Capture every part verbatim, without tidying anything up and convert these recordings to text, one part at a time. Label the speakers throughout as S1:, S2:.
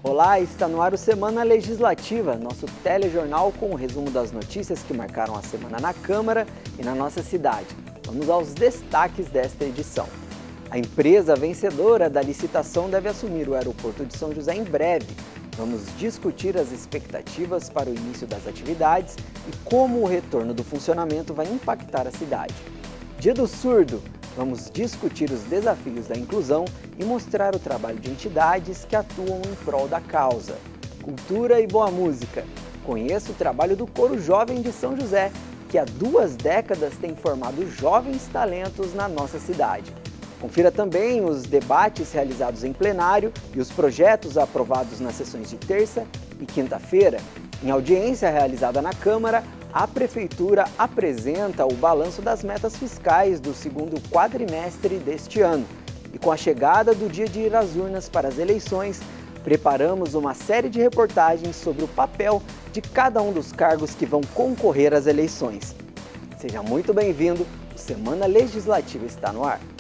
S1: Olá, está no ar o Semana Legislativa, nosso telejornal com o resumo das notícias que marcaram a semana na Câmara e na nossa cidade. Vamos aos destaques desta edição. A empresa vencedora da licitação deve assumir o aeroporto de São José em breve. Vamos discutir as expectativas para o início das atividades e como o retorno do funcionamento vai impactar a cidade. Dia do Surdo. Vamos discutir os desafios da inclusão e mostrar o trabalho de entidades que atuam em prol da causa. Cultura e boa música. Conheça o trabalho do Coro Jovem de São José, que há duas décadas tem formado jovens talentos na nossa cidade. Confira também os debates realizados em plenário e os projetos aprovados nas sessões de terça e quinta-feira. Em audiência realizada na Câmara, a Prefeitura apresenta o balanço das metas fiscais do segundo quadrimestre deste ano. E com a chegada do dia de ir às urnas para as eleições, preparamos uma série de reportagens sobre o papel de cada um dos cargos que vão concorrer às eleições. Seja muito bem-vindo, o Semana Legislativa está no ar.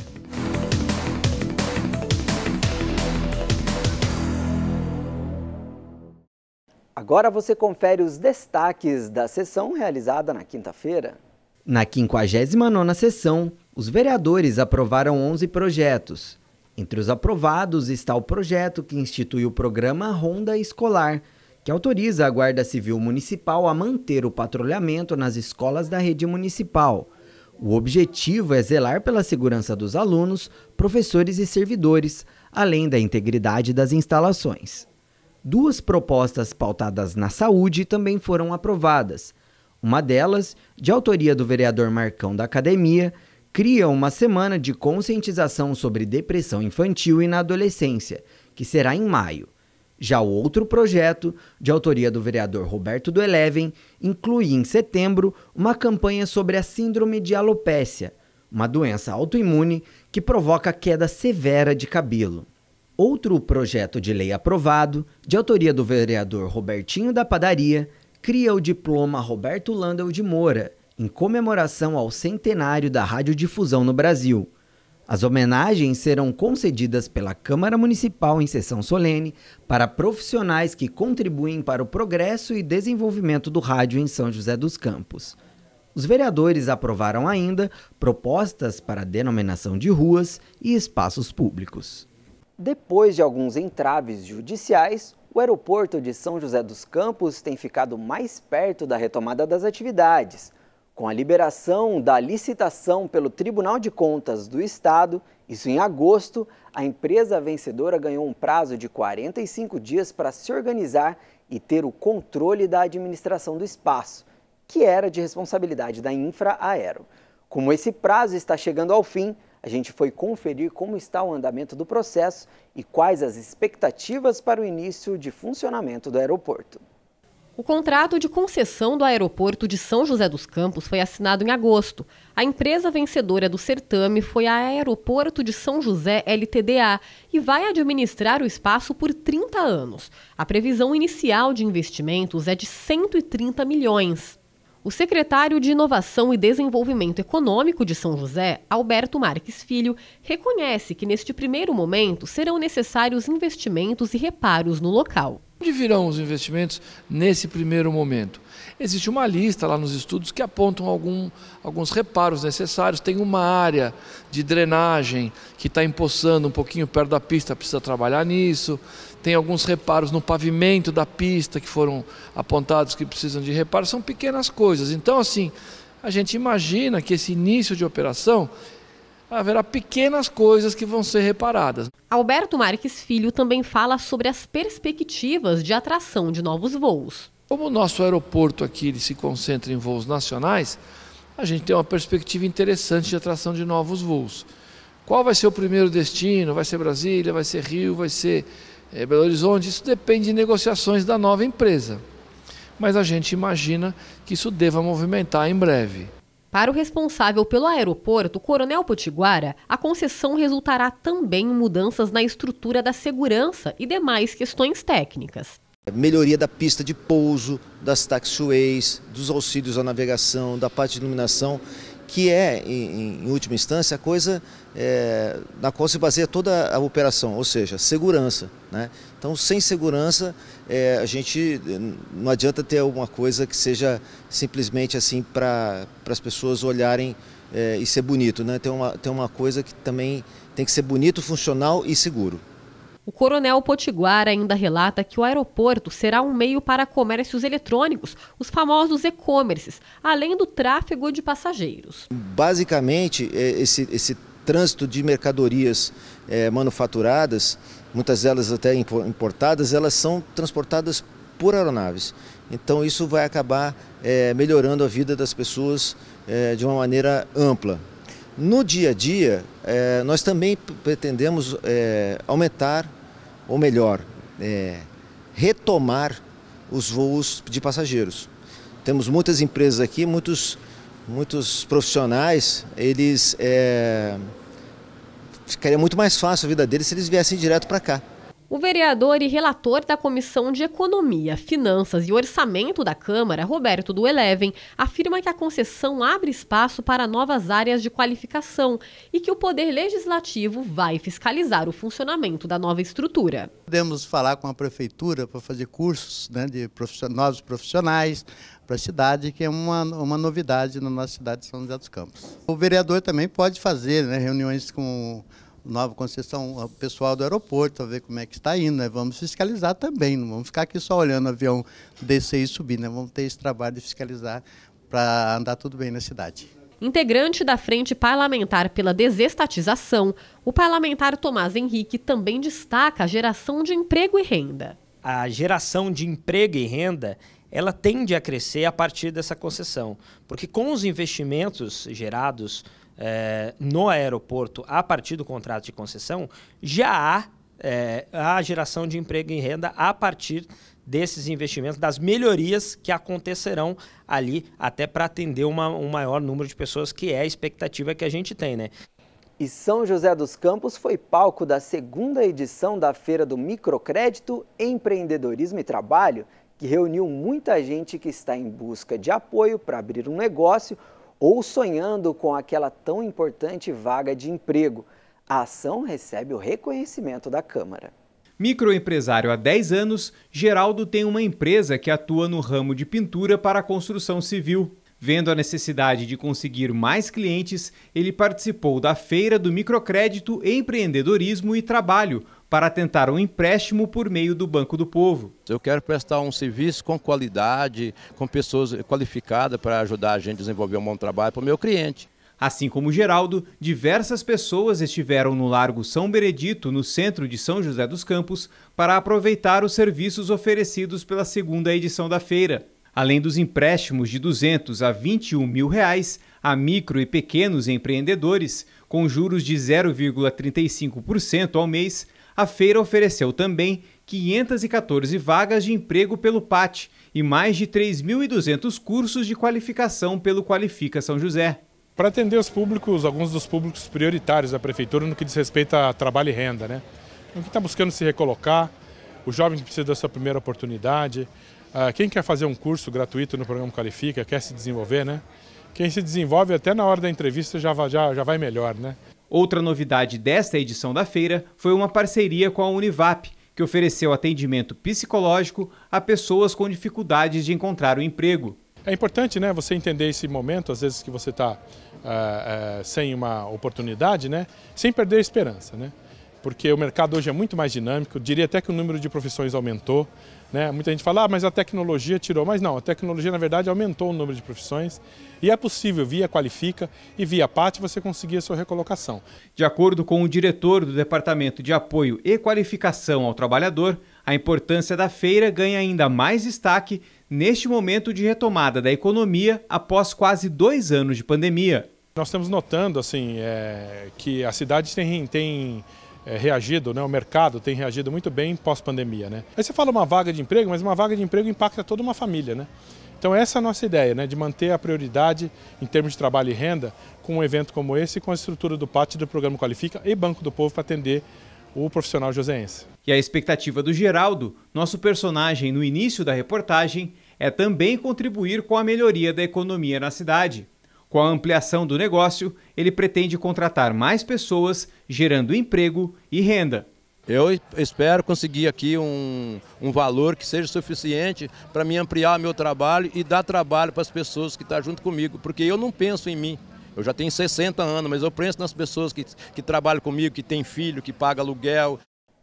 S1: Agora você confere os destaques da sessão realizada na quinta-feira.
S2: Na quinquagésima nona sessão, os vereadores aprovaram onze projetos. Entre os aprovados está o projeto que institui o programa Ronda Escolar, que autoriza a Guarda Civil Municipal a manter o patrulhamento nas escolas da rede municipal. O objetivo é zelar pela segurança dos alunos, professores e servidores, além da integridade das instalações. Duas propostas pautadas na saúde também foram aprovadas. Uma delas, de autoria do vereador Marcão da Academia, cria uma semana de conscientização sobre depressão infantil e na adolescência, que será em maio. Já o outro projeto, de autoria do vereador Roberto do Eleven, inclui em setembro uma campanha sobre a síndrome de alopécia, uma doença autoimune que provoca queda severa de cabelo. Outro projeto de lei aprovado, de autoria do vereador Robertinho da Padaria, cria o diploma Roberto Landel de Moura, em comemoração ao centenário da radiodifusão no Brasil. As homenagens serão concedidas pela Câmara Municipal em sessão solene para profissionais que contribuem para o progresso e desenvolvimento do rádio em São José dos Campos. Os vereadores aprovaram ainda propostas para a denominação de ruas e espaços públicos.
S1: Depois de alguns entraves judiciais, o aeroporto de São José dos Campos tem ficado mais perto da retomada das atividades. Com a liberação da licitação pelo Tribunal de Contas do Estado, isso em agosto, a empresa vencedora ganhou um prazo de quarenta e cinco dias para se organizar e ter o controle da administração do espaço, que era de responsabilidade da Infraaero. Como esse prazo está chegando ao fim, a gente foi conferir como está o andamento do processo e quais as expectativas para o início de funcionamento do aeroporto.
S3: O contrato de concessão do aeroporto de São José dos Campos foi assinado em agosto. A empresa vencedora do certame foi a Aeroporto de São José L T D A e vai administrar o espaço por trinta anos. A previsão inicial de investimentos é de cento e trinta milhões. O secretário de Inovação e Desenvolvimento Econômico de São José, Alberto Marques Filho, reconhece que neste primeiro momento serão necessários investimentos e reparos no local.
S4: Onde virão os investimentos nesse primeiro momento? Existe uma lista lá nos estudos que apontam algum, alguns reparos necessários. Tem uma área de drenagem que está empoçando um pouquinho perto da pista, precisa trabalhar nisso. Tem alguns reparos no pavimento da pista que foram apontados que precisam de reparos. São pequenas coisas. Então, assim, a gente imagina que esse início de operação haverá pequenas coisas que vão ser reparadas.
S3: Alberto Marques Filho também fala sobre as perspectivas de atração de novos voos.
S4: Como o nosso aeroporto aqui ele se concentra em voos nacionais, a gente tem uma perspectiva interessante de atração de novos voos. Qual vai ser o primeiro destino? Vai ser Brasília, vai ser Rio, vai ser é, Belo Horizonte? Isso depende de negociações da nova empresa. Mas a gente imagina que isso deva movimentar em breve.
S3: Para o responsável pelo aeroporto, Coronel Potiguara, a concessão resultará também em mudanças na estrutura da segurança e demais questões técnicas.
S5: Melhoria da pista de pouso, das taxiways, dos auxílios à navegação, da parte de iluminação, que é, em, em última instância, a coisa é, na qual se baseia toda a operação, ou seja, segurança, né? Então, sem segurança, é, a gente não adianta ter alguma coisa que seja simplesmente assim para as pessoas olharem é, e ser bonito, né? Tem uma, tem uma coisa que também tem que ser bonito, funcional e seguro.
S3: O coronel Potiguar ainda relata que o aeroporto será um meio para comércios eletrônicos, os famosos e-commerces, além do tráfego de passageiros.
S5: Basicamente, esse, esse trânsito de mercadorias é, manufaturadas, muitas delas até importadas, elas são transportadas por aeronaves. Então isso vai acabar é, melhorando a vida das pessoas é, de uma maneira ampla. No dia a dia, é, nós também pretendemos é, aumentar, ou melhor, é, retomar os voos de passageiros. Temos muitas empresas aqui, muitos, muitos profissionais, eles é, ficaria muito mais fácil a vida deles se eles viessem direto para cá.
S3: O vereador e relator da Comissão de Economia, Finanças e Orçamento da Câmara, Roberto do Eleven, afirma que a concessão abre espaço para novas áreas de qualificação e que o Poder Legislativo vai fiscalizar o funcionamento da nova estrutura.
S6: Podemos falar com a Prefeitura para fazer cursos, né, de profissionais, novos profissionais para a cidade, que é uma, uma novidade na nossa cidade de São José dos Campos. O vereador também pode fazer, né, reuniões com nova concessão, o pessoal do aeroporto, para ver como é que está indo, né? Vamos fiscalizar também, não vamos ficar aqui só olhando o avião descer e subir, né? Vamos ter esse trabalho de fiscalizar para andar tudo bem na cidade.
S3: Integrante da Frente Parlamentar pela Desestatização, o parlamentar Tomás Henrique também destaca a geração de emprego e renda.
S7: A geração de emprego e renda, ela tende a crescer a partir dessa concessão, porque com os investimentos gerados É, no aeroporto, a partir do contrato de concessão, já há é, a geração de emprego e renda a partir desses investimentos, das melhorias que acontecerão ali, até para atender uma, um maior número de pessoas, que é a expectativa que a gente tem, né?
S1: E São José dos Campos foi palco da segunda edição da Feira do Microcrédito, Empreendedorismo e Trabalho, que reuniu muita gente que está em busca de apoio para abrir um negócio ou sonhando com aquela tão importante vaga de emprego. A ação recebe o reconhecimento da Câmara.
S8: Microempresário há dez anos, Geraldo tem uma empresa que atua no ramo de pintura para a construção civil. Vendo a necessidade de conseguir mais clientes, ele participou da Feira do Microcrédito, Empreendedorismo e Trabalho, para tentar um empréstimo por meio do Banco do Povo.
S9: Eu quero prestar um serviço com qualidade, com pessoas qualificadas para ajudar a gente a desenvolver um bom trabalho para o meu cliente.
S8: Assim como Geraldo, diversas pessoas estiveram no Largo São Benedito, no centro de São José dos Campos, para aproveitar os serviços oferecidos pela segunda edição da feira. Além dos empréstimos de duzentos a vinte e um mil reais a micro e pequenos empreendedores, com juros de zero vírgula trinta e cinco por cento ao mês, a feira ofereceu também quinhentas e quatorze vagas de emprego pelo P A T e mais de três mil e duzentos cursos de qualificação pelo Qualifica São José.
S10: Para atender os públicos, alguns dos públicos prioritários da Prefeitura no que diz respeito a trabalho e renda, né? Quem está buscando se recolocar, o jovem que precisa da sua primeira oportunidade, quem quer fazer um curso gratuito no programa Qualifica, quer se desenvolver, né? Quem se desenvolve até na hora da entrevista já, já, já vai melhor, né?
S8: Outra novidade desta edição da feira foi uma parceria com a Univap, que ofereceu atendimento psicológico a pessoas com dificuldades de encontrar um emprego.
S10: É importante, né, você entender esse momento, às vezes que você está uh, uh, sem uma oportunidade, né, sem perder a esperança, né? Porque o mercado hoje é muito mais dinâmico, eu diria até que o número de profissões aumentou, né? Muita gente fala, ah, mas a tecnologia tirou, mas não, a tecnologia na verdade aumentou o número de profissões e é possível via Qualifica e via P A T você conseguir a sua recolocação.
S8: De acordo com o diretor do Departamento de Apoio e Qualificação ao Trabalhador, a importância da feira ganha ainda mais destaque neste momento de retomada da economia após quase dois anos de pandemia.
S10: Nós estamos notando assim, é, que a cidade tem... tem É, reagido, né? O mercado tem reagido muito bem pós-pandemia, né? Aí você fala uma vaga de emprego, mas uma vaga de emprego impacta toda uma família, né? Então essa é a nossa ideia, né? De manter a prioridade em termos de trabalho e renda com um evento como esse e com a estrutura do P A T, do Programa Qualifica e Banco do Povo para atender o profissional joseense.
S8: E a expectativa do Geraldo, nosso personagem no início da reportagem, é também contribuir com a melhoria da economia na cidade. Com a ampliação do negócio, ele pretende contratar mais pessoas, gerando emprego e renda.
S9: Eu espero conseguir aqui um, um valor que seja suficiente para me ampliar meu trabalho e dar trabalho para as pessoas que estão junto comigo, porque eu não penso em mim. Eu já tenho sessenta anos, mas eu penso nas pessoas que, que trabalham comigo, que têm filho, que pagam aluguel.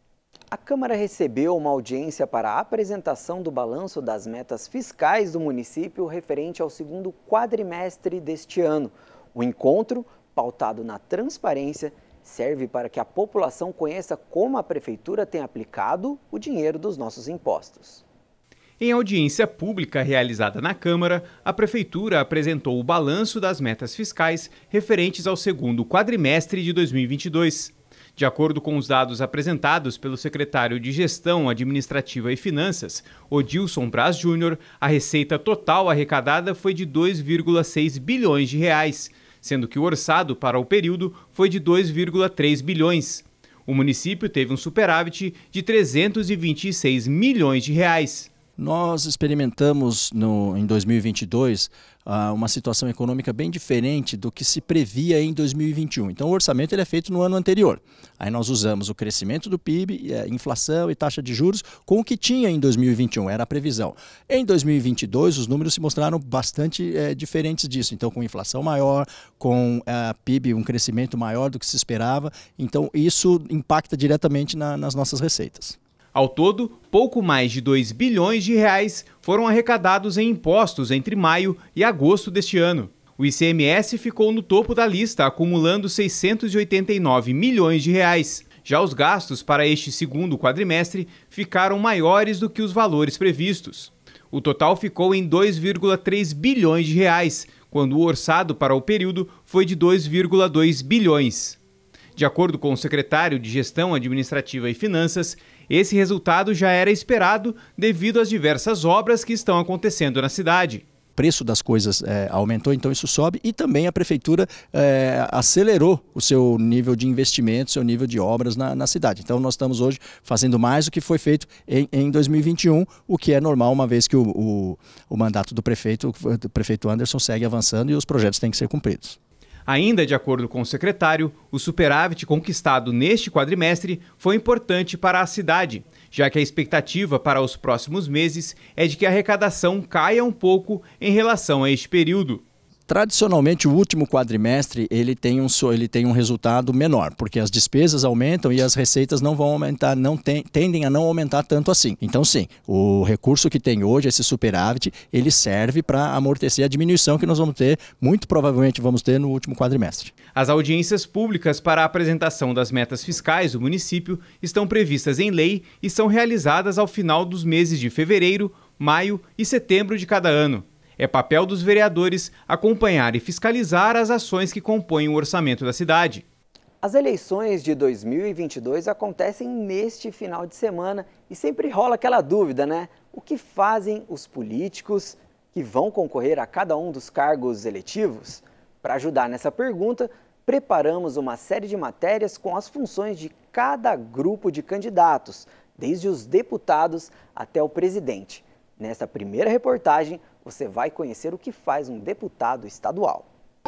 S1: A Câmara recebeu uma audiência para a apresentação do balanço das metas fiscais do município referente ao segundo quadrimestre deste ano. O encontro, pautado na transparência, serve para que a população conheça como a Prefeitura tem aplicado o dinheiro dos nossos impostos.
S8: Em audiência pública realizada na Câmara, a Prefeitura apresentou o balanço das metas fiscais referentes ao segundo quadrimestre de dois mil e vinte e dois. De acordo com os dados apresentados pelo secretário de Gestão Administrativa e Finanças, Odilson Braz Júnior, a receita total arrecadada foi de dois vírgula seis bilhões de reais, sendo que o orçado para o período foi de dois vírgula três bilhões. O município teve um superávit de trezentos e vinte e seis milhões de reais.
S11: Nós experimentamos no, em dois mil e vinte e dois uh, uma situação econômica bem diferente do que se previa em dois mil e vinte e um. Então o orçamento ele é feito no ano anterior. Aí nós usamos o crescimento do P I B, a inflação e taxa de juros com o que tinha em dois mil e vinte e um, era a previsão. Em dois mil e vinte e dois os números se mostraram bastante é, diferentes disso. Então com inflação maior, com a P I B um crescimento maior do que se esperava. Então isso impacta diretamente na, nas nossas receitas.
S8: Ao todo, pouco mais de dois bilhões de reais foram arrecadados em impostos entre maio e agosto deste ano. O I C M S ficou no topo da lista, acumulando seiscentos e oitenta e nove milhões de reais. Já os gastos para este segundo quadrimestre ficaram maiores do que os valores previstos. O total ficou em dois vírgula três bilhões de reais, quando o orçado para o período foi de dois vírgula dois bilhões. De acordo com o secretário de Gestão Administrativa e Finanças, esse resultado já era esperado devido às diversas obras que estão acontecendo na cidade.
S11: O preço das coisas é, aumentou, então isso sobe, e também a Prefeitura é, acelerou o seu nível de investimento, seu nível de obras na, na cidade. Então nós estamos hoje fazendo mais do que foi feito em, em dois mil e vinte e um, o que é normal, uma vez que o, o, o mandato do prefeito, do prefeito Anderson segue avançando e os projetos têm que ser cumpridos.
S8: Ainda de acordo com o secretário, o superávit conquistado neste quadrimestre foi importante para a cidade, já que a expectativa para os próximos meses é de que a arrecadação caia um pouco em relação a este período.
S11: Tradicionalmente, o último quadrimestre ele tem, um, ele tem um resultado menor, porque as despesas aumentam e as receitas não vão aumentar, não tem, tendem a não aumentar tanto assim. Então, sim, o recurso que tem hoje, esse superávit, ele serve para amortecer a diminuição que nós vamos ter, muito provavelmente vamos ter no último quadrimestre.
S8: As audiências públicas para a apresentação das metas fiscais do município estão previstas em lei e são realizadas ao final dos meses de fevereiro, maio e setembro de cada ano. É papel dos vereadores acompanhar e fiscalizar as ações que compõem o orçamento da cidade.
S1: As eleições de dois mil e vinte e dois acontecem neste final de semana e sempre rola aquela dúvida, né? O que fazem os políticos que vão concorrer a cada um dos cargos eletivos? Para ajudar nessa pergunta, preparamos uma série de matérias com as funções de cada grupo de candidatos, desde os deputados até o presidente. Nesta primeira reportagem, você vai conhecer o que faz um deputado estadual.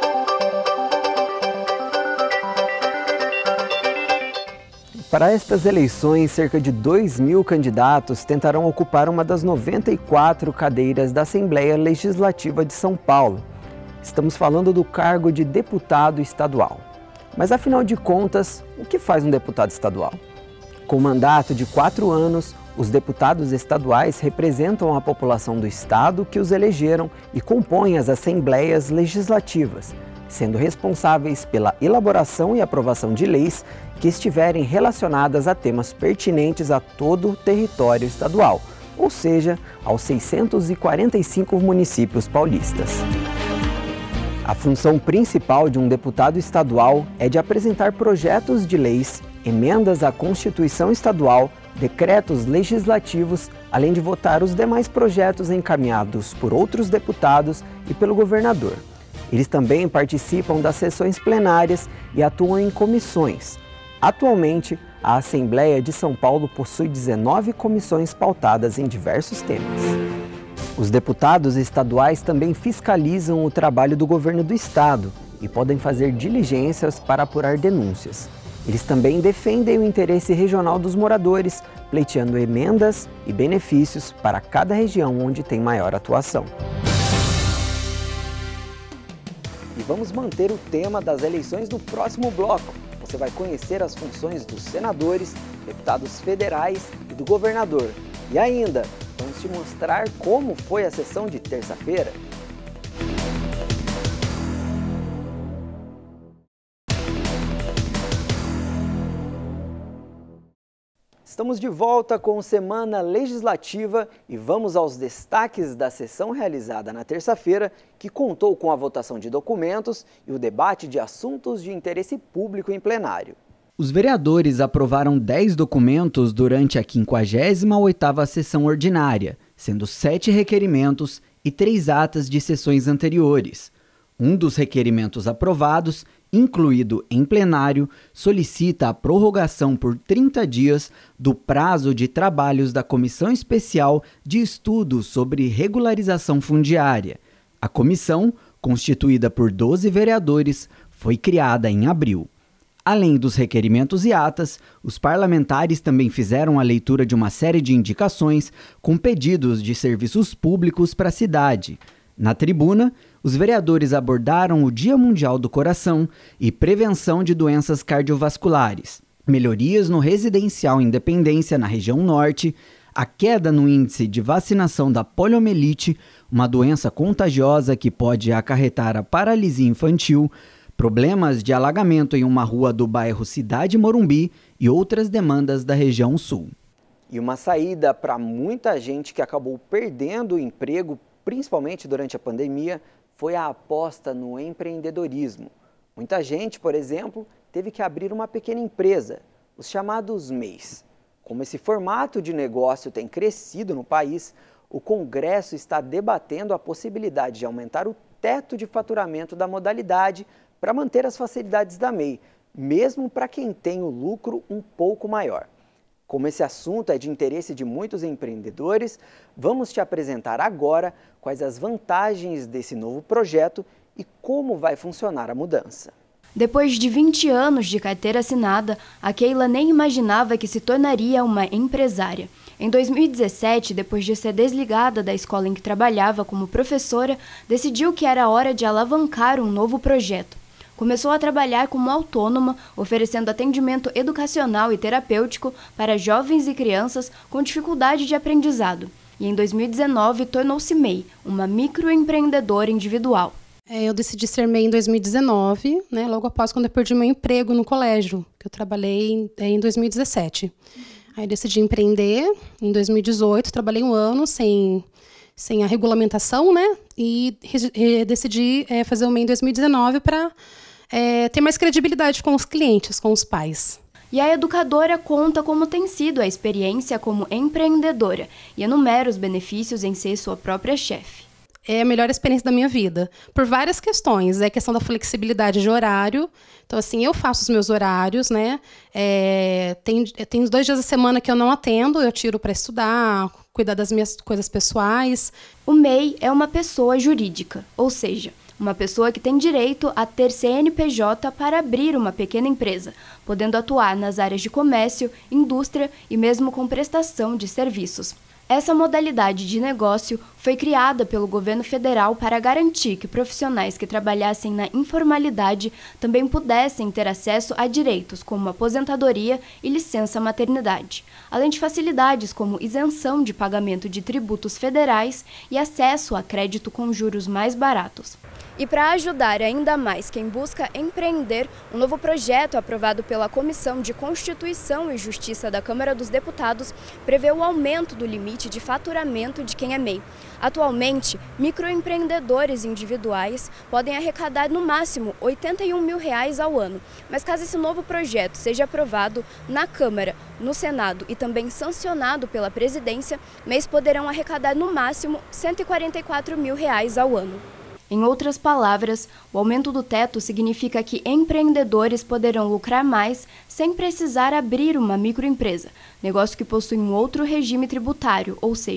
S1: Para estas eleições, cerca de dois mil candidatos tentarão ocupar uma das noventa e quatro cadeiras da Assembleia Legislativa de São Paulo. Estamos falando do cargo de deputado estadual. Mas, afinal de contas, o que faz um deputado estadual? Com mandato de quatro anos, os deputados estaduais representam a população do estado que os elegeram e compõem as assembleias legislativas, sendo responsáveis pela elaboração e aprovação de leis que estiverem relacionadas a temas pertinentes a todo o território estadual, ou seja, aos seiscentos e quarenta e cinco municípios paulistas. A função principal de um deputado estadual é de apresentar projetos de leis, emendas à Constituição Estadual, decretos legislativos, além de votar os demais projetos encaminhados por outros deputados e pelo governador. Eles também participam das sessões plenárias e atuam em comissões. Atualmente, a Assembleia de São Paulo possui dezenove comissões pautadas em diversos temas. Os deputados estaduais também fiscalizam o trabalho do governo do estado e podem fazer diligências para apurar denúncias. Eles também defendem o interesse regional dos moradores, pleiteando emendas e benefícios para cada região onde tem maior atuação. E vamos manter o tema das eleições no próximo bloco. Você vai conhecer as funções dos senadores, deputados federais e do governador. E ainda, vamos te mostrar como foi a sessão de terça-feira. Estamos de volta com Semana Legislativa e vamos aos destaques da sessão realizada na terça-feira, que contou com a votação de documentos e o debate de assuntos de interesse público em plenário.
S2: Os vereadores aprovaram dez documentos durante a quinquagésima oitava sessão ordinária, sendo sete requerimentos e três atas de sessões anteriores. Um dos requerimentos aprovados, incluído em plenário, solicita a prorrogação por trinta dias do prazo de trabalhos da Comissão Especial de Estudos sobre Regularização Fundiária. A comissão, constituída por doze vereadores, foi criada em abril. Além dos requerimentos e atas, os parlamentares também fizeram a leitura de uma série de indicações com pedidos de serviços públicos para a cidade. Na tribuna, os vereadores abordaram o Dia Mundial do Coração e prevenção de doenças cardiovasculares, melhorias no residencial Independência na região norte, a queda no índice de vacinação da poliomielite, uma doença contagiosa que pode acarretar a paralisia infantil, problemas de alagamento em uma rua do bairro Cidade Morumbi e outras demandas da região sul.
S1: E uma saída para muita gente que acabou perdendo o emprego, principalmente durante a pandemia, foi a aposta no empreendedorismo. Muita gente, por exemplo, teve que abrir uma pequena empresa, os chamados M E Is. Como esse formato de negócio tem crescido no país, o Congresso está debatendo a possibilidade de aumentar o teto de faturamento da modalidade para manter as facilidades da M E I, mesmo para quem tem o lucro um pouco maior. Como esse assunto é de interesse de muitos empreendedores, vamos te apresentar agora quais as vantagens desse novo projeto e como vai funcionar a mudança.
S12: Depois de vinte anos de carteira assinada, a Keila nem imaginava que se tornaria uma empresária. Em dois mil e dezessete, depois de ser desligada da escola em que trabalhava como professora, decidiu que era hora de alavancar um novo projeto. Começou a trabalhar como autônoma, oferecendo atendimento educacional e terapêutico para jovens e crianças com dificuldade de aprendizado. E em dois mil e dezenove tornou-se M E I, uma microempreendedora individual.
S13: É, eu decidi ser M E I em dois mil e dezenove, né, logo após quando eu perdi meu emprego no colégio, que eu trabalhei em, em dois mil e dezessete. Aí decidi empreender em dois mil e dezoito, trabalhei um ano sem... sem a regulamentação, né? E re, decidi é, fazer o M E I em dois mil e dezenove para é, ter mais credibilidade com os clientes, com os pais.
S12: E a educadora conta como tem sido a experiência como empreendedora e enumera os benefícios em ser sua própria chefe.
S13: É a melhor experiência da minha vida, por várias questões. É a questão da flexibilidade de horário. Então, assim, eu faço os meus horários, né? É, tem, tem dois dias da semana que eu não atendo, eu tiro para estudar, cuidar das minhas coisas pessoais.
S12: O M E I é uma pessoa jurídica, ou seja, uma pessoa que tem direito a ter C N P J para abrir uma pequena empresa, podendo atuar nas áreas de comércio, indústria e mesmo com prestação de serviços. Essa modalidade de negócio foi criada pelo governo federal para garantir que profissionais que trabalhassem na informalidade também pudessem ter acesso a direitos como aposentadoria e licença maternidade, além de facilidades como isenção de pagamento de tributos federais e acesso a crédito com juros mais baratos. E para ajudar ainda mais quem busca empreender, um novo projeto aprovado pela Comissão de Constituição e Justiça da Câmara dos Deputados prevê o aumento do limite de faturamento de quem é M E I. Atualmente, microempreendedores individuais podem arrecadar no máximo oitenta e um mil reais ao ano, mas caso esse novo projeto seja aprovado na Câmara, no Senado e também sancionado pela Presidência, M E Is poderão arrecadar no máximo cento e quarenta e quatro mil reais ao ano. Em outras palavras, o aumento do teto significa que empreendedores poderão lucrar mais sem precisar abrir uma microempresa, negócio que possui um outro regime tributário, ou seja,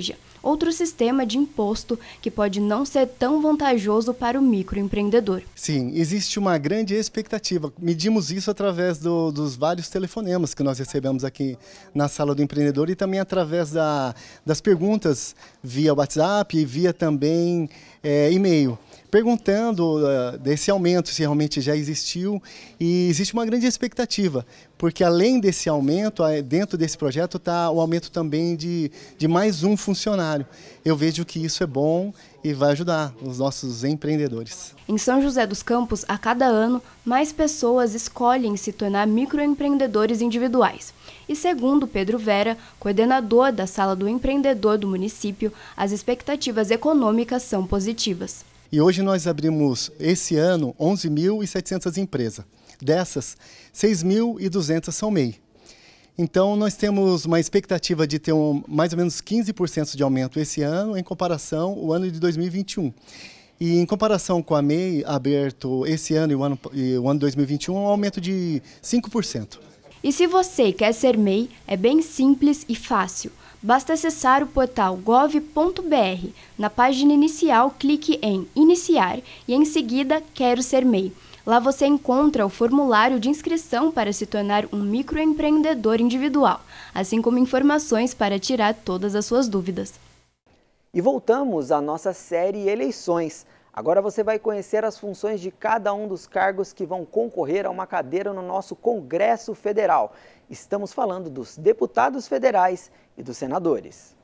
S12: outro sistema de imposto que pode não ser tão vantajoso para o microempreendedor.
S14: Sim, existe uma grande expectativa. Medimos isso através do, dos vários telefonemas que nós recebemos aqui na Sala do Empreendedor e também através da, das perguntas via WhatsApp e via também é, e-mail, perguntando uh, desse aumento, se realmente já existiu, e existe uma grande expectativa, porque além desse aumento, dentro desse projeto está o aumento também de, de mais um funcionário. Eu vejo que isso é bom e vai ajudar os nossos empreendedores.
S12: Em São José dos Campos, a cada ano, mais pessoas escolhem se tornar microempreendedores individuais. E segundo Pedro Vera, coordenador da Sala do Empreendedor do município, as expectativas econômicas são positivas.
S14: E hoje nós abrimos, esse ano, onze mil e setecentas empresas. Dessas, seis mil e duzentas são M E I. Então, nós temos uma expectativa de ter um, mais ou menos quinze por cento de aumento esse ano, em comparação ao ano de dois mil e vinte e um. E em comparação com a M E I, aberto esse ano e o ano, e o ano dois mil e vinte e um, um aumento de cinco por cento.
S12: E se você quer ser M E I, é bem simples e fácil. Basta acessar o portal gov ponto br. Na página inicial, clique em Iniciar e em seguida Quero ser M E I. Lá você encontra o formulário de inscrição para se tornar um microempreendedor individual, assim como informações para tirar todas as suas dúvidas.
S1: E voltamos à nossa série Eleições. Agora você vai conhecer as funções de cada um dos cargos que vão concorrer a uma cadeira no nosso Congresso Federal. Estamos falando dos deputados federais e dos senadores.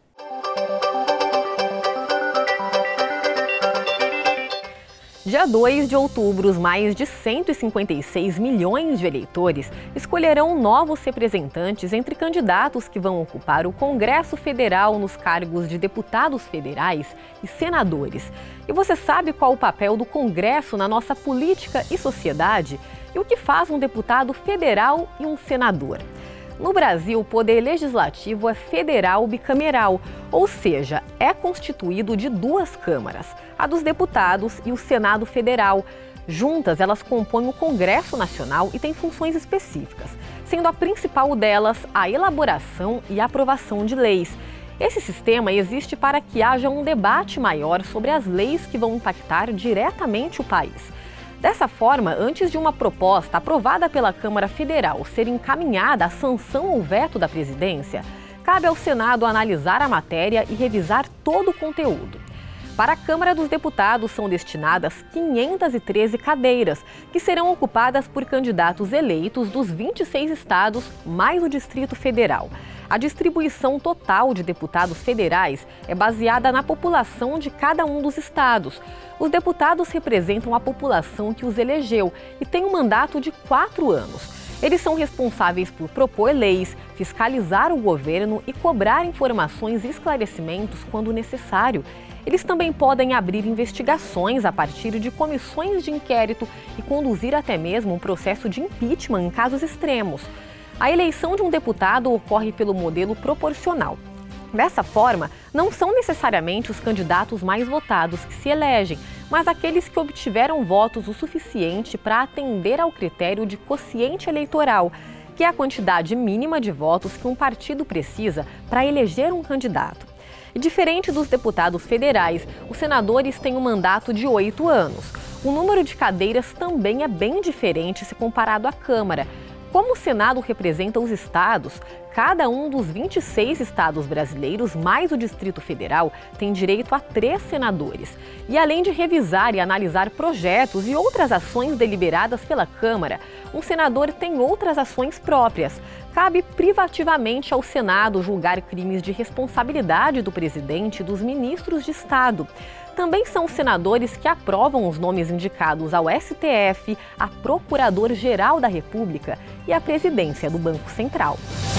S3: Dia dois de outubro, os mais de cento e cinquenta e seis milhões de eleitores escolherão novos representantes entre candidatos que vão ocupar o Congresso Federal nos cargos de deputados federais e senadores. E você sabe qual o papel do Congresso na nossa política e sociedade? E o que faz um deputado federal e um senador? No Brasil, o poder legislativo é federal bicameral, ou seja, é constituído de duas câmaras, a dos deputados e o Senado Federal. Juntas, elas compõem o Congresso Nacional e têm funções específicas, sendo a principal delas a elaboração e aprovação de leis. Esse sistema existe para que haja um debate maior sobre as leis que vão impactar diretamente o país. Dessa forma, antes de uma proposta aprovada pela Câmara Federal ser encaminhada à sanção ou veto da presidência, cabe ao Senado analisar a matéria e revisar todo o conteúdo. Para a Câmara dos Deputados são destinadas quinhentas e treze cadeiras, que serão ocupadas por candidatos eleitos dos vinte e seis estados, mais o Distrito Federal. A distribuição total de deputados federais é baseada na população de cada um dos estados. Os deputados representam a população que os elegeu e têm um mandato de quatro anos. Eles são responsáveis por propor leis, fiscalizar o governo e cobrar informações e esclarecimentos quando necessário. Eles também podem abrir investigações a partir de comissões de inquérito e conduzir até mesmo um processo de impeachment em casos extremos. A eleição de um deputado ocorre pelo modelo proporcional. Dessa forma, não são necessariamente os candidatos mais votados que se elegem, mas aqueles que obtiveram votos o suficiente para atender ao critério de quociente eleitoral, que é a quantidade mínima de votos que um partido precisa para eleger um candidato. E diferente dos deputados federais, os senadores têm um mandato de oito anos. O número de cadeiras também é bem diferente se comparado à Câmara. Como o Senado representa os estados, cada um dos vinte e seis estados brasileiros, mais o Distrito Federal, tem direito a três senadores. E além de revisar e analisar projetos e outras ações deliberadas pela Câmara, um senador tem outras ações próprias. Cabe privativamente ao Senado julgar crimes de responsabilidade do presidente e dos ministros de Estado. Também são os senadores que aprovam os nomes indicados ao S T F, a Procurador-Geral da República e a Presidência do Banco Central.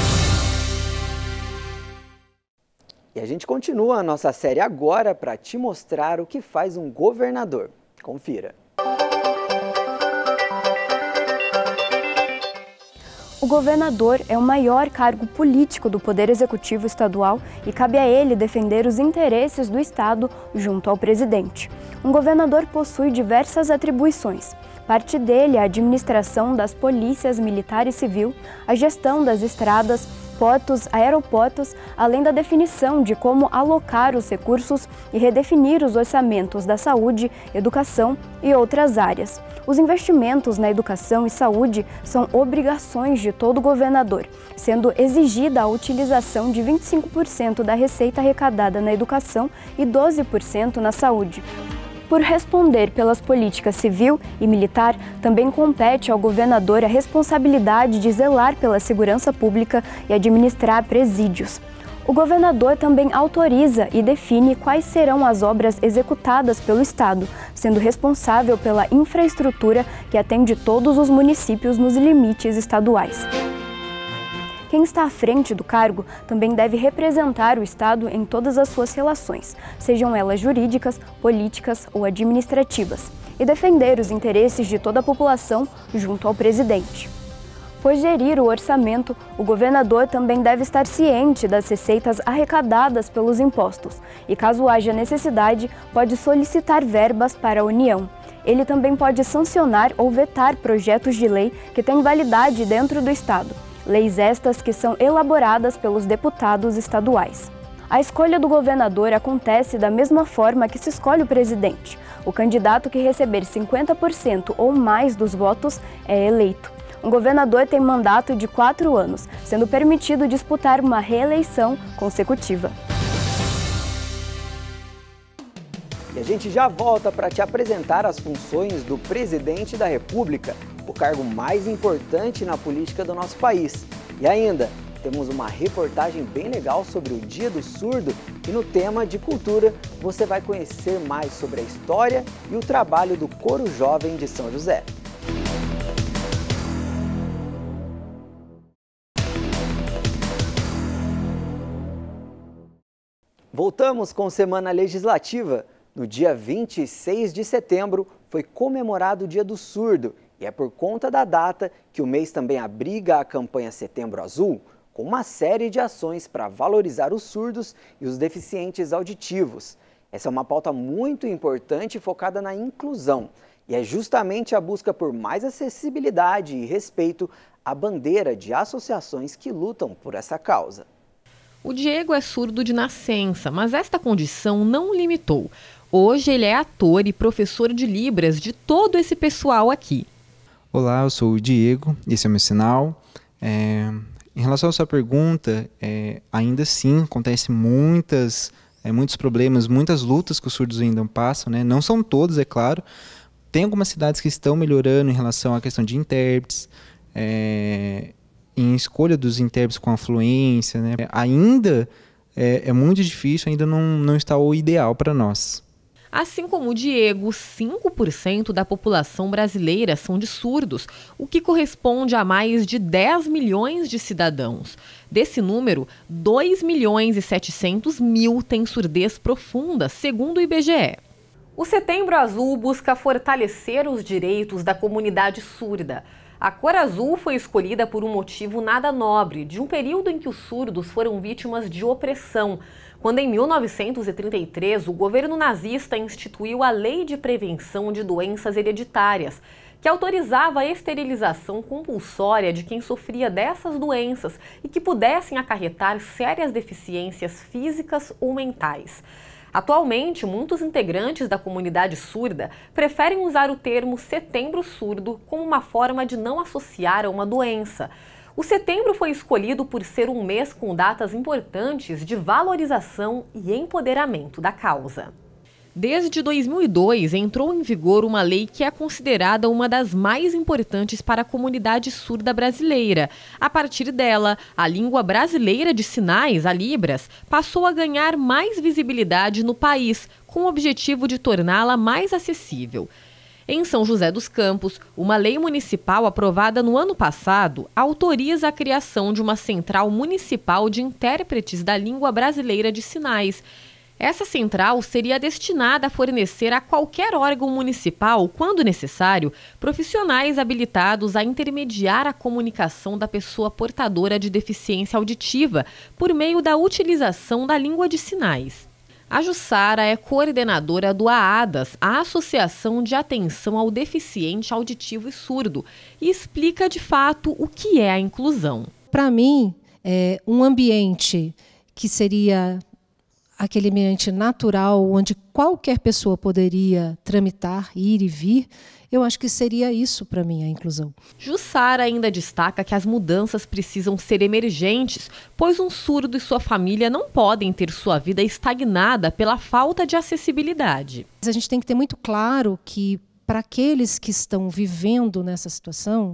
S1: E a gente continua a nossa série agora para te mostrar o que faz um governador. Confira.
S12: O governador é o maior cargo político do Poder Executivo Estadual e cabe a ele defender os interesses do Estado junto ao presidente. Um governador possui diversas atribuições. Parte dele é a administração das polícias militar e civil, a gestão das estradas, portos, aeroportos, além da definição de como alocar os recursos e redefinir os orçamentos da saúde, educação e outras áreas. Os investimentos na educação e saúde são obrigações de todo governador, sendo exigida a utilização de vinte e cinco por cento da receita arrecadada na educação e doze por cento na saúde. Por responder pelas políticas civil e militar, também compete ao governador a responsabilidade de zelar pela segurança pública e administrar presídios. O governador também autoriza e define quais serão as obras executadas pelo Estado, sendo responsável pela infraestrutura que atende todos os municípios nos limites estaduais. Quem está à frente do cargo também deve representar o Estado em todas as suas relações, sejam elas jurídicas, políticas ou administrativas, e defender os interesses de toda a população junto ao presidente. Por gerir o orçamento, o governador também deve estar ciente das receitas arrecadadas pelos impostos e, caso haja necessidade, pode solicitar verbas para a União. Ele também pode sancionar ou vetar projetos de lei que têm validade dentro do Estado. Leis estas que são elaboradas pelos deputados estaduais. A escolha do governador acontece da mesma forma que se escolhe o presidente. O candidato que receber cinquenta por cento ou mais dos votos é eleito. Um governador tem mandato de quatro anos, sendo permitido disputar uma reeleição consecutiva.
S1: E a gente já volta para te apresentar as funções do presidente da República, o cargo mais importante na política do nosso país. E ainda, temos uma reportagem bem legal sobre o Dia do Surdo e no tema de cultura você vai conhecer mais sobre a história e o trabalho do Coro Jovem de São José. Voltamos com Semana Legislativa. No dia vinte e seis de setembro foi comemorado o Dia do Surdo e é por conta da data que o mês também abriga a campanha Setembro Azul, com uma série de ações para valorizar os surdos e os deficientes auditivos. Essa é uma pauta muito importante focada na inclusão e é justamente a busca por mais acessibilidade e respeito à bandeira de associações que lutam por essa causa.
S3: O Diego é surdo de nascença, mas esta condição não o limitou. Hoje ele é ator e professor de Libras de todo esse pessoal aqui.
S15: Olá, eu sou o Diego, esse é o meu sinal. É, em relação à sua pergunta, é, ainda sim acontece muitas, é, muitos problemas, muitas lutas que os surdos ainda passam, né? Não são todos, é claro. Tem algumas cidades que estão melhorando em relação à questão de intérpretes, é, em escolha dos intérpretes com afluência, né? Ainda é, é muito difícil, ainda não, não está o ideal para nós.
S3: Assim como o Diego, cinco por cento da população brasileira são de surdos, o que corresponde a mais de dez milhões de cidadãos. Desse número, dois milhões e setecentos mil têm surdez profunda, segundo o I B G E. O Setembro Azul busca fortalecer os direitos da comunidade surda. A cor azul foi escolhida por um motivo nada nobre, de um período em que os surdos foram vítimas de opressão, quando em mil novecentos e trinta e três o governo nazista instituiu a Lei de Prevenção de Doenças Hereditárias, que autorizava a esterilização compulsória de quem sofria dessas doenças e que pudessem acarretar sérias deficiências físicas ou mentais. Atualmente, muitos integrantes da comunidade surda preferem usar o termo Setembro Surdo como uma forma de não associar a uma doença. O setembro foi escolhido por ser um mês com datas importantes de valorização e empoderamento da causa. Desde dois mil e dois, entrou em vigor uma lei que é considerada uma das mais importantes para a comunidade surda brasileira. A partir dela, a língua brasileira de sinais, a Libras, passou a ganhar mais visibilidade no país, com o objetivo de torná-la mais acessível. Em São José dos Campos, uma lei municipal aprovada no ano passado autoriza a criação de uma central municipal de intérpretes da língua brasileira de sinais. Essa central seria destinada a fornecer a qualquer órgão municipal, quando necessário, profissionais habilitados a intermediar a comunicação da pessoa portadora de deficiência auditiva por meio da utilização da língua de sinais. A Jussara é coordenadora do AADAS, a Associação de Atenção ao Deficiente Auditivo e Surdo, e explica de fato o que é a inclusão.
S16: Para mim, é, um ambiente que seria aquele ambiente natural, onde qualquer pessoa poderia tramitar, ir e vir, eu acho que seria isso para mim a inclusão.
S3: Jussara ainda destaca que as mudanças precisam ser emergentes, pois um surdo e sua família não podem ter sua vida estagnada pela falta de acessibilidade.
S16: A gente tem que ter muito claro que, para aqueles que estão vivendo nessa situação,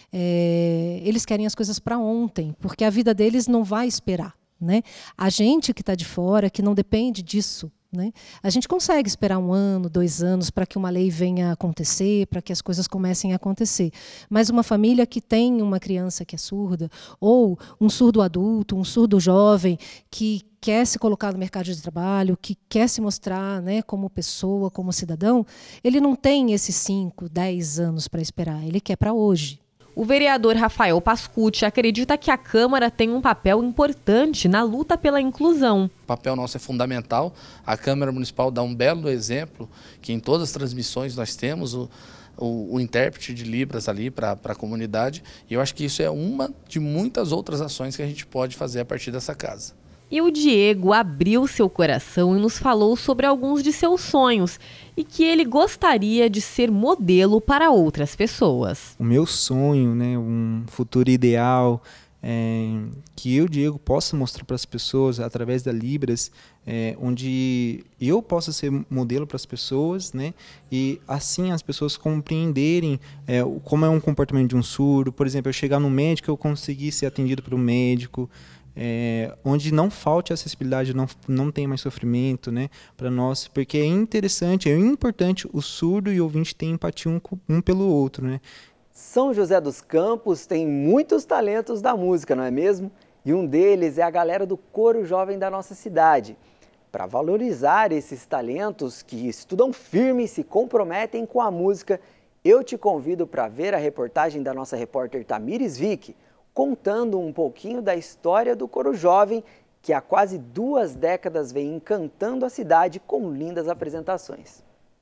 S16: é, eles querem as coisas para ontem, porque a vida deles não vai esperar, né? A gente que está de fora, que não depende disso, né? A gente consegue esperar um ano, dois anos para que uma lei venha a acontecer, para que as coisas comecem a acontecer. Mas uma família que tem uma criança que é surda, ou um surdo adulto, um surdo jovem, que quer se colocar no mercado de trabalho, que quer se mostrar, né, como pessoa, como cidadão, ele não tem esses cinco, dez anos para esperar, ele quer para hoje.
S3: O vereador Rafael Pascucci acredita que a Câmara tem um papel importante na luta pela inclusão.
S17: O papel nosso é fundamental. A Câmara Municipal dá um belo exemplo, que em todas as transmissões nós temos o, o, o intérprete de Libras ali para a comunidade. E eu acho que isso é uma de muitas outras ações que a gente pode fazer a partir dessa casa.
S3: E o Diego abriu seu coração e nos falou sobre alguns de seus sonhos e que ele gostaria de ser modelo para outras pessoas.
S15: O meu sonho, né, um futuro ideal, é que eu, Diego, possa mostrar para as pessoas através da Libras, é, onde eu possa ser modelo para as pessoas, né, e assim as pessoas compreenderem é, como é um comportamento de um surdo. Por exemplo, eu chegar no médico, eu conseguir ser atendido por um médico, É, onde não falte acessibilidade, não, não tem mais sofrimento, né, para nós, porque é interessante, é importante o surdo e o ouvinte terem empatia um, um pelo outro, né.
S1: São José dos Campos tem muitos talentos da música, não é mesmo? E um deles é a galera do coro jovem da nossa cidade. Para valorizar esses talentos que estudam firme e se comprometem com a música, eu te convido para ver a reportagem da nossa repórter Tamires Vick, contando um pouquinho da história do coro jovem, que há quase duas décadas vem encantando a cidade com lindas apresentações.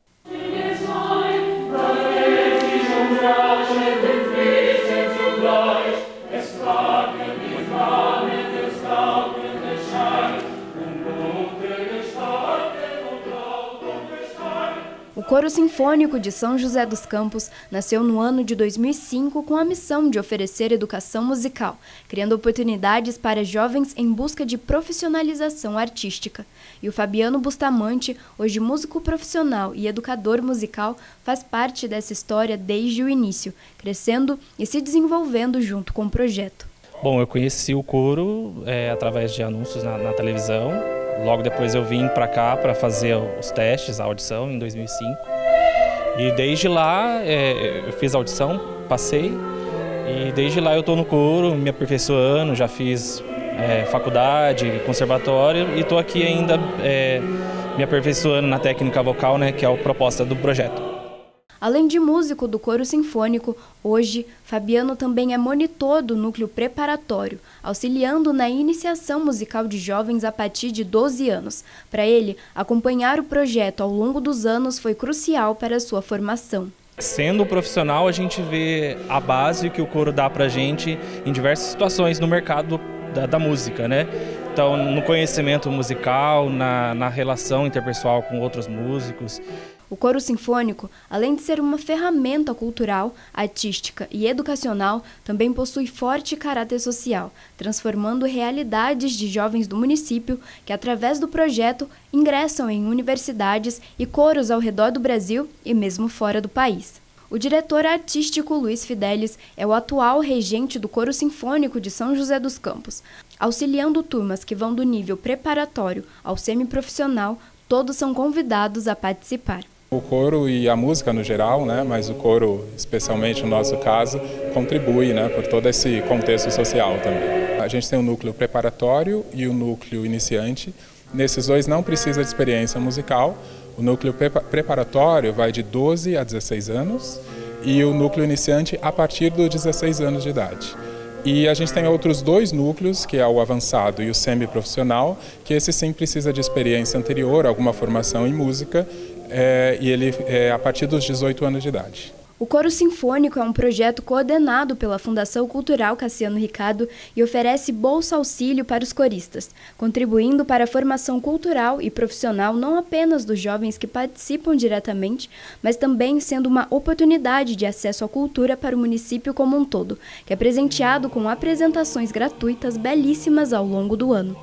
S12: O Coro Sinfônico de São José dos Campos nasceu no ano de dois mil e cinco com a missão de oferecer educação musical, criando oportunidades para jovens em busca de profissionalização artística. E o Fabiano Bustamante, hoje músico profissional e educador musical, faz parte dessa história desde o início, crescendo e se desenvolvendo junto com o projeto.
S18: Bom, eu conheci o coro é, através de anúncios na, na televisão. Logo depois eu vim para cá para fazer os testes, a audição, em dois mil e cinco. E desde lá é, eu fiz a audição, passei. E desde lá eu estou no coro, me aperfeiçoando, já fiz é, faculdade, conservatório. E estou aqui ainda é, me aperfeiçoando na técnica vocal, né, que é a proposta do projeto.
S12: Além de músico do coro sinfônico, hoje, Fabiano também é monitor do núcleo preparatório, auxiliando na iniciação musical de jovens a partir de doze anos. Para ele, acompanhar o projeto ao longo dos anos foi crucial para a sua formação.
S18: Sendo profissional, a gente vê a base que o coro dá para a gente em diversas situações no mercado da, da música, né? Então, no conhecimento musical, na, na relação interpessoal com outros músicos.
S12: O coro sinfônico, além de ser uma ferramenta cultural, artística e educacional, também possui forte caráter social, transformando realidades de jovens do município que, através do projeto, ingressam em universidades e coros ao redor do Brasil e mesmo fora do país. O diretor artístico Luiz Fidelis é o atual regente do Coro Sinfônico de São José dos Campos. Auxiliando turmas que vão do nível preparatório ao semiprofissional, todos são convidados a participar.
S19: O coro e a música no geral, né, mas o coro, especialmente no nosso caso, contribui, né, por todo esse contexto social também. A gente tem o núcleo preparatório e o núcleo iniciante. Nesses dois não precisa de experiência musical. O núcleo preparatório vai de doze a dezesseis anos e o núcleo iniciante a partir dos dezesseis anos de idade. E a gente tem outros dois núcleos, que é o avançado e o semiprofissional, que esse sim precisa de experiência anterior, alguma formação em música, é, e ele é a partir dos dezoito anos de idade.
S12: O Coro Sinfônico é um projeto coordenado pela Fundação Cultural Cassiano Ricardo e oferece bolsa auxílio para os coristas, contribuindo para a formação cultural e profissional não apenas dos jovens que participam diretamente, mas também sendo uma oportunidade de acesso à cultura para o município como um todo, que é presenteado com apresentações gratuitas belíssimas ao longo do ano.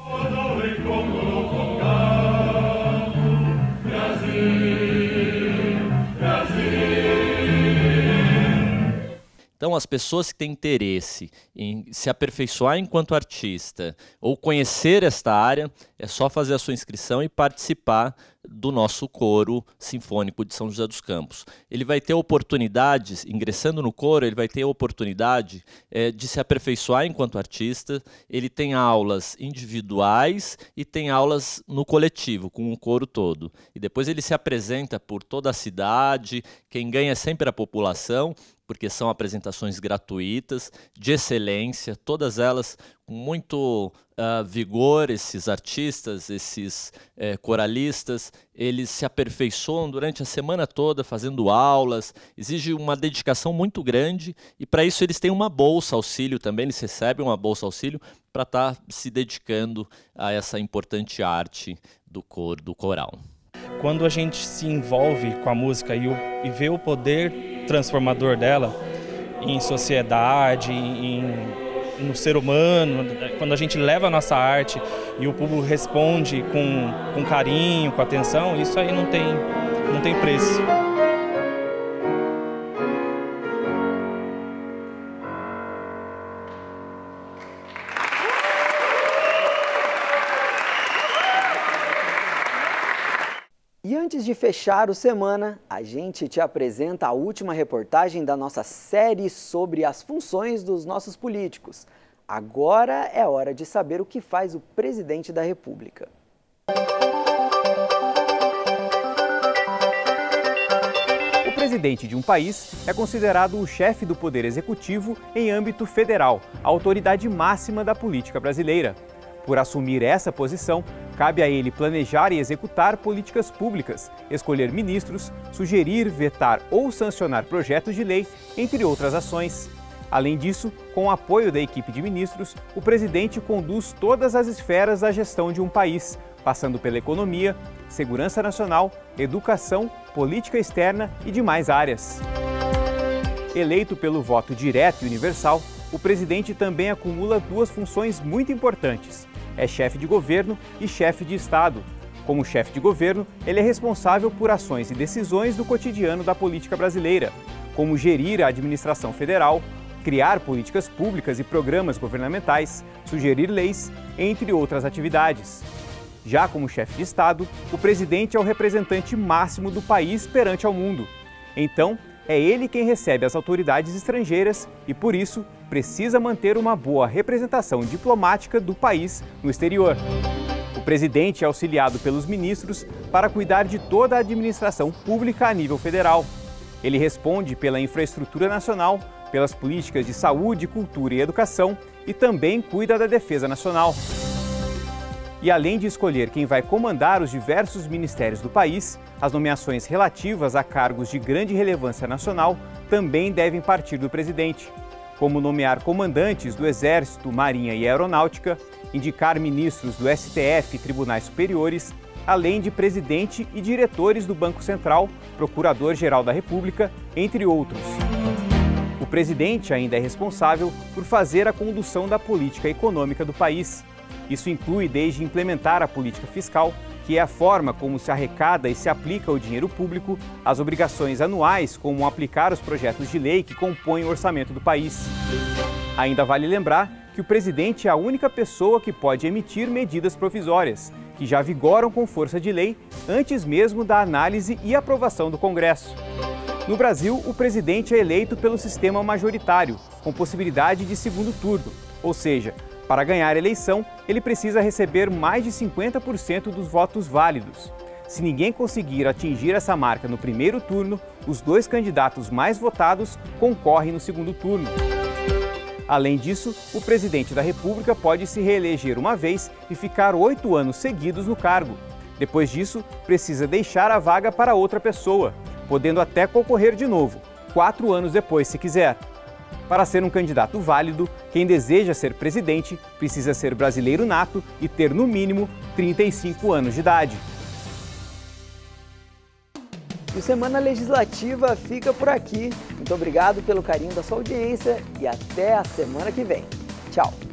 S20: Então, as pessoas que têm interesse em se aperfeiçoar enquanto artista ou conhecer esta área, é só fazer a sua inscrição e participar do nosso coro sinfônico de São José dos Campos. Ele vai ter oportunidades, ingressando no coro, ele vai ter a oportunidade é, de se aperfeiçoar enquanto artista. Ele tem aulas individuais e tem aulas no coletivo, com o coro todo. E depois ele se apresenta por toda a cidade, quem ganha é sempre a população, porque são apresentações gratuitas, de excelência, todas elas com muito uh, vigor. Esses artistas, esses eh, coralistas, eles se aperfeiçoam durante a semana toda fazendo aulas, exige uma dedicação muito grande e para isso eles têm uma bolsa auxílio também, eles recebem uma bolsa auxílio para estar tá se dedicando a essa importante arte do coro, do coral.
S18: Quando a gente se envolve com a música e, o, e vê o poder transformador dela em sociedade, em, no ser humano, quando a gente leva a nossa arte e o público responde com, com carinho, com atenção, isso aí não tem, não tem preço.
S1: E antes de fechar o Semana, a gente te apresenta a última reportagem da nossa série sobre as funções dos nossos políticos. Agora é hora de saber o que faz o presidente da República.
S8: O presidente de um país é considerado o chefe do poder executivo em âmbito federal, a autoridade máxima da política brasileira. Por assumir essa posição, cabe a ele planejar e executar políticas públicas, escolher ministros, sugerir, vetar ou sancionar projetos de lei, entre outras ações. Além disso, com o apoio da equipe de ministros, o presidente conduz todas as esferas da gestão de um país, passando pela economia, segurança nacional, educação, política externa e demais áreas. Eleito pelo voto direto e universal, o presidente também acumula duas funções muito importantes. É chefe de governo e chefe de Estado. Como chefe de governo, ele é responsável por ações e decisões do cotidiano da política brasileira, como gerir a administração federal, criar políticas públicas e programas governamentais, sugerir leis, entre outras atividades. Já como chefe de Estado, o presidente é o representante máximo do país perante ao mundo. Então, é ele quem recebe as autoridades estrangeiras e, por isso, precisa manter uma boa representação diplomática do país no exterior. O presidente é auxiliado pelos ministros para cuidar de toda a administração pública a nível federal. Ele responde pela infraestrutura nacional, pelas políticas de saúde, cultura e educação e também cuida da defesa nacional. E além de escolher quem vai comandar os diversos ministérios do país, as nomeações relativas a cargos de grande relevância nacional também devem partir do presidente, como nomear comandantes do Exército, Marinha e Aeronáutica, indicar ministros do S T F e tribunais superiores, além de presidente e diretores do Banco Central, Procurador-Geral da República, entre outros. O presidente ainda é responsável por fazer a condução da política econômica do país. Isso inclui desde implementar a política fiscal, que é a forma como se arrecada e se aplica o dinheiro público, as obrigações anuais, como aplicar os projetos de lei que compõem o orçamento do país. Ainda vale lembrar que o presidente é a única pessoa que pode emitir medidas provisórias, que já vigoram com força de lei antes mesmo da análise e aprovação do Congresso. No Brasil, o presidente é eleito pelo sistema majoritário, com possibilidade de segundo turno, ou seja, para ganhar a eleição, ele precisa receber mais de cinquenta por cento dos votos válidos. Se ninguém conseguir atingir essa marca no primeiro turno, os dois candidatos mais votados concorrem no segundo turno. Além disso, o presidente da República pode se reeleger uma vez e ficar oito anos seguidos no cargo. Depois disso, precisa deixar a vaga para outra pessoa, podendo até concorrer de novo, quatro anos depois, se quiser. Para ser um candidato válido, quem deseja ser presidente precisa ser brasileiro nato e ter, no mínimo, trinta e cinco anos de idade.
S1: E o Semana Legislativa fica por aqui. Muito obrigado pelo carinho da sua audiência e até a semana que vem. Tchau!